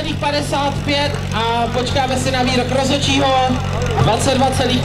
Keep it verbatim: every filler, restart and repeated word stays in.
celá padesát pět a počkáme si na výrok rozhodčího. dvacet dva celá